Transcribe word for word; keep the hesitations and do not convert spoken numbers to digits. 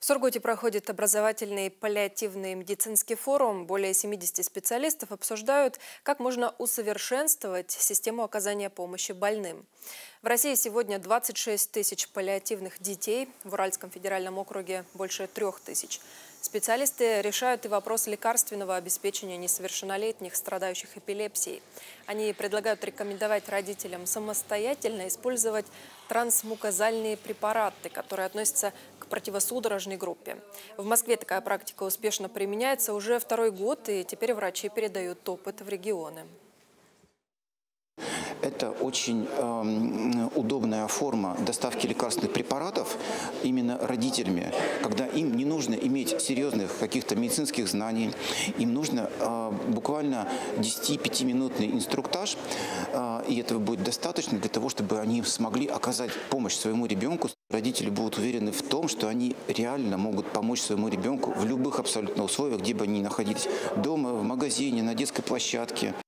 В Сургуте проходит образовательный паллиативный медицинский форум. Более семидесяти специалистов обсуждают, как можно усовершенствовать систему оказания помощи больным. В России сегодня двадцать шесть тысяч паллиативных детей, в Уральском федеральном округе больше трех тысяч. Специалисты решают и вопрос лекарственного обеспечения несовершеннолетних, страдающих эпилепсией. Они предлагают рекомендовать родителям самостоятельно использовать трансмукозальные препараты, которые относятся к противосудорожной группе. В Москве такая практика успешно применяется уже второй год, и теперь врачи передают опыт в регионы. Это очень э, удобная форма доставки лекарственных препаратов именно родителями, когда им не нужно иметь серьезных каких-то медицинских знаний, им нужно э, буквально десяти-пятиминутный инструктаж, э, и этого будет достаточно для того, чтобы они смогли оказать помощь своему ребенку. Родители будут уверены в том, что они реально могут помочь своему ребенку в любых абсолютно условиях, где бы они ни находились, дома, в магазине, на детской площадке.